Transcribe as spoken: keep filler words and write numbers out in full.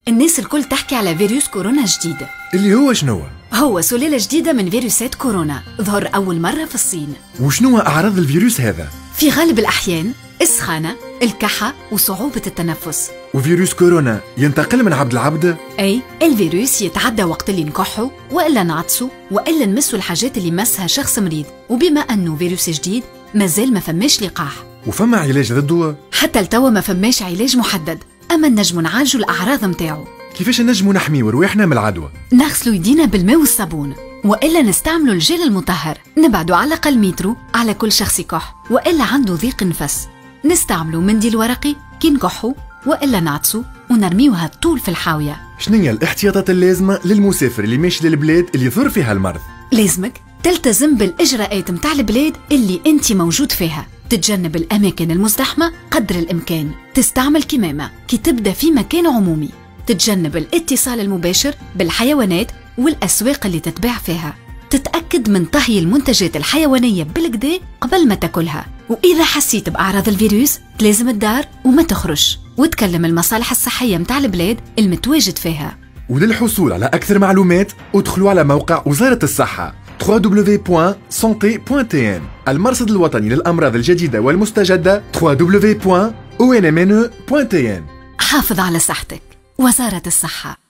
الناس الكل تحكي على فيروس كورونا جديد، اللي هو شنو؟ هو سلالة جديدة من فيروسات كورونا ظهر أول مرة في الصين. وشنو أعراض الفيروس هذا؟ في غالب الأحيان السخانة، الكحة وصعوبة التنفس. وفيروس كورونا ينتقل من عبد العبد؟ أي الفيروس يتعدى وقت اللي نكحوا وإلا نعطسوا وإلا نمسوا الحاجات اللي مسها شخص مريض، وبما أنه فيروس جديد مازال ما فماش لقاح. وفما علاج ضده؟ حتى لتوا ما فماش علاج محدد، أما نجموا نعالجوا الأعراض متاعو. كيفاش نجموا نحميو رواحنا من العدوى؟ نغسلوا يدينا بالماء والصابون، وإلا نستعملوا الجل المطهر، نبعدوا على الأقل مترو على كل شخص يكح وإلا عنده ضيق نفس، نستعملوا منديل ورقي كي نكحوا وإلا نعطسوا ونرميوها طول في الحاوية. شنية الاحتياطات اللازمة للمسافر اللي ماشي للبلاد اللي يضر فيها المرض؟ لازمك تلتزم بالإجراءات متاع البلاد اللي أنت موجود فيها، تتجنب الأماكن المزدحمة قدر الإمكان، تستعمل كمامة كي تبدأ في مكان عمومي، تتجنب الاتصال المباشر بالحيوانات والأسواق اللي تتباع فيها، تتأكد من طهي المنتجات الحيوانية بالكدا قبل ما تاكلها، وإذا حسيت بأعراض الفيروس تلازم الدار وما تخرج، وتكلم المصالح الصحية متاع البلاد المتواجد فيها. وللحصول على أكثر معلومات ادخلوا على موقع وزارة الصحة دبليو دبليو دبليو دوت سونتي دوت تي ان، المرصد الوطني للأمراض الجديدة والمستجدة دبليو دبليو دبليو دوت او ان ام ان او دوت تي ان. حافظ على صحتك، وزارة الصحة.